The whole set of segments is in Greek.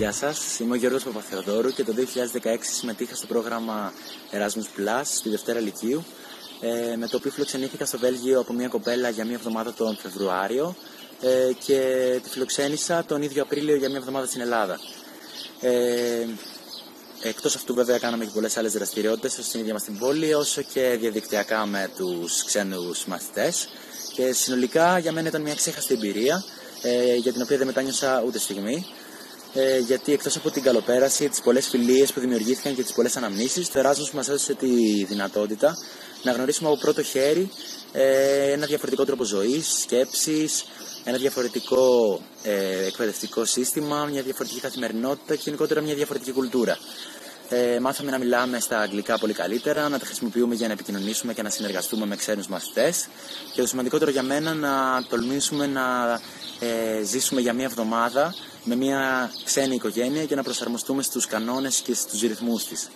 Γεια σας, είμαι ο Γιώργος Παπαθεοδόρου και το 2016 συμμετείχα στο πρόγραμμα Erasmus Plus στη Δευτέρα Λυκείου, με το οποίο φιλοξενήθηκα στο Βέλγιο από μια κοπέλα για μια εβδομάδα τον Φεβρουάριο και τη φιλοξένησα τον ίδιο Απρίλιο για μια εβδομάδα στην Ελλάδα. Εκτός αυτού βέβαια κάναμε και πολλές άλλες δραστηριότητες όσο στην ίδια μας την πόλη, όσο και διαδικτυακά με τους ξένους μαθητές, και συνολικά για μένα ήταν μια ξέχαστη εμπειρία, για την οποία δεν μετάνιωσα ούτε στιγμή, γιατί εκτός από την καλοπέραση, τις πολλές φιλίες που δημιουργήθηκαν και τις πολλές αναμνήσεις, το Erasmus μας έδωσε τη δυνατότητα να γνωρίσουμε από πρώτο χέρι ένα διαφορετικό τρόπο ζωής, σκέψης, ένα διαφορετικό εκπαιδευτικό σύστημα, μια διαφορετική καθημερινότητα και γενικότερα μια διαφορετική κουλτούρα. Μάθαμε να μιλάμε στα αγγλικά πολύ καλύτερα, να τα χρησιμοποιούμε για να επικοινωνήσουμε και να συνεργαστούμε με ξένους μαθητές, και το σημαντικότερο για μένα να τολμήσουμε να ζήσουμε για μια εβδομάδα με μια ξένη οικογένεια και να προσαρμοστούμε στους κανόνες και στους ρυθμούς της.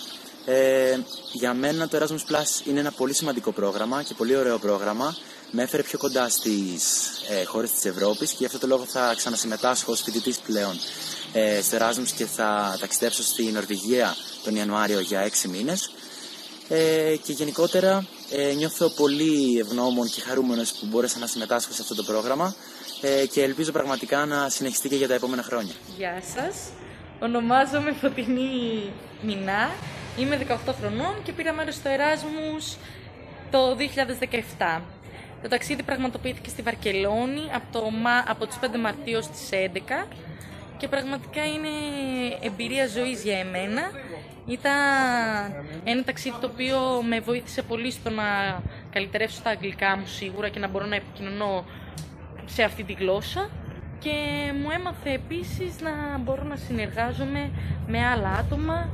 Για μένα το Erasmus Plus είναι ένα πολύ σημαντικό πρόγραμμα και πολύ ωραίο πρόγραμμα. Με έφερε πιο κοντά στις χώρες της Ευρώπης και γι' αυτό το λόγο θα ξανασυμμετάσχω ως φοιτητής πλέον στο Erasmus και θα ταξιδέψω στη Νορβηγία τον Ιανουάριο για 6 μήνες. Και γενικότερα νιώθω πολύ ευγνώμων και χαρούμενος που μπόρεσα να συμμετάσχω σε αυτό το πρόγραμμα και ελπίζω πραγματικά να συνεχιστεί και για τα επόμενα χρόνια. Γεια σας, ονομάζομαι Φωτεινή Μινά, είμαι 18 χρονών και πήρα μέρος στο Erasmus το 2017. Το ταξίδι πραγματοποιήθηκε στη Βαρκελόνη από τις 5 Μαρτίου στις 11 και πραγματικά είναι εμπειρία ζωής για εμένα. Ήταν ένα ταξίδι το οποίο με βοήθησε πολύ στο να καλυτερεύσω τα αγγλικά μου σίγουρα και να μπορώ να επικοινωνώ σε αυτή τη γλώσσα, και μου έμαθε επίσης να μπορώ να συνεργάζομαι με άλλα άτομα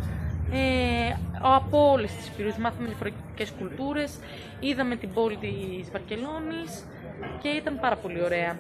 από όλες τις υπήρους. Μάθαμε διαφορετικές κουλτούρες, είδαμε την πόλη της Βαρκελόνης και ήταν πάρα πολύ ωραία.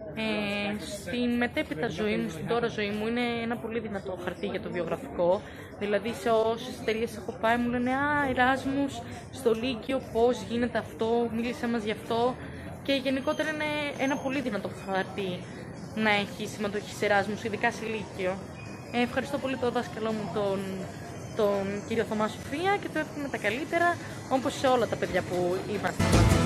Στην μετέπειτα ζωή μου, στην τώρα ζωή μου, είναι ένα πολύ δυνατό χαρτί για το βιογραφικό. Δηλαδή σε όσες εταιρείες έχω πάει μου λένε Erasmus στο Λύκειο, πώς γίνεται αυτό, μίλησέ μας γι' αυτό, και γενικότερα είναι ένα πολύ δυνατό χαρτί να έχει συμμετοχή σε Erasmus, ειδικά σε Λύκειο. Ευχαριστώ πολύ τον δάσκαλό μου, τον κύριο Θωμά Σοφία, και του εύχομαι τα καλύτερα, όπως σε όλα τα παιδιά που είμαστε.